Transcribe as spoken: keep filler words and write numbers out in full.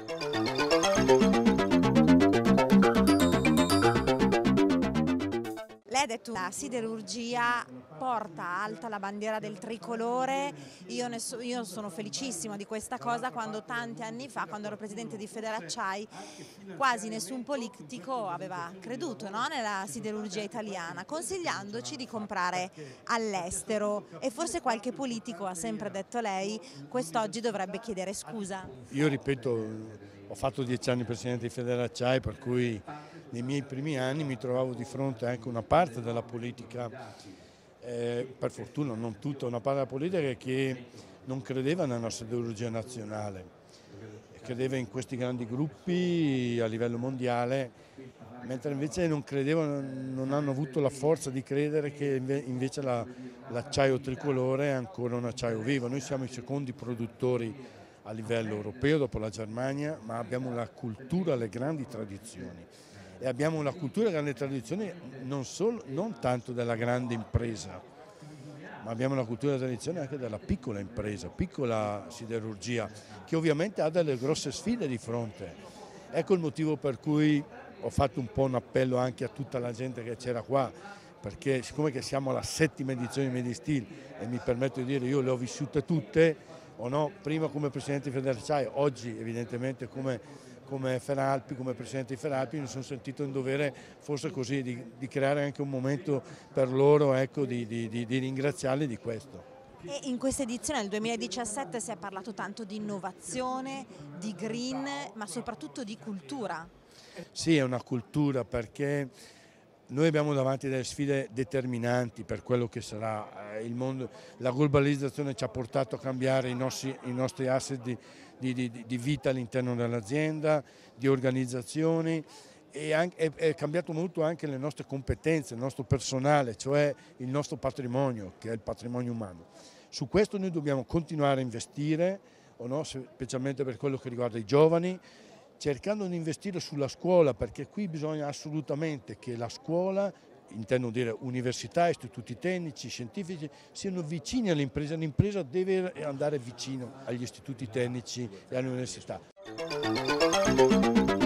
Lei ha detto che la siderurgia porta alta la bandiera del tricolore. Io, ne so, io sono felicissima di questa cosa. Quando tanti anni fa, quando ero presidente di Federacciai, quasi nessun politico aveva creduto, no, nella siderurgia italiana, consigliandoci di comprare all'estero, e forse qualche politico, ha sempre detto lei, quest'oggi dovrebbe chiedere scusa. Io ripeto, ho fatto dieci anni presidente di Federacciai, per cui nei miei primi anni mi trovavo di fronte anche a una parte della politica, eh, per fortuna non tutta, una parte della politica che non credeva nella siderurgia nazionale, credeva in questi grandi gruppi a livello mondiale, mentre invece non credevano, non hanno avuto la forza di credere che invece la, l'acciaio tricolore è ancora un acciaio vivo. Noi siamo i secondi produttori a livello europeo dopo la Germania, ma abbiamo la cultura, le grandi tradizioni. E abbiamo una cultura e grandi tradizioni non, solo, non tanto della grande impresa, ma abbiamo una cultura e tradizione anche della piccola impresa, piccola siderurgia, che ovviamente ha delle grosse sfide di fronte. Ecco il motivo per cui ho fatto un po' un appello anche a tutta la gente che c'era qua, perché siccome che siamo alla settima edizione di Medistil, e mi permetto di dire io le ho vissute tutte, o no, prima come presidente di Federacciai, oggi evidentemente come come Feralpi, come presidente di Feralpi, mi sono sentito in dovere forse così di, di creare anche un momento per loro, ecco, di, di, di, di ringraziarli di questo. E in questa edizione del duemiladiciassette si è parlato tanto di innovazione, di green, ma soprattutto di cultura. Sì, è una cultura, perché noi abbiamo davanti delle sfide determinanti per quello che sarà il mondo. La globalizzazione ci ha portato a cambiare i nostri, i nostri asset di, di, di, di vita all'interno dell'azienda, di organizzazioni, e anche, è, è cambiato molto anche le nostre competenze, il nostro personale, cioè il nostro patrimonio, che è il patrimonio umano. Su questo noi dobbiamo continuare a investire, o no? Specialmente per quello che riguarda i giovani, cercando di investire sulla scuola, perché qui bisogna assolutamente che la scuola, intendo dire università, istituti tecnici, scientifici, siano vicini all'impresa. L'impresa deve andare vicino agli istituti tecnici e alle università.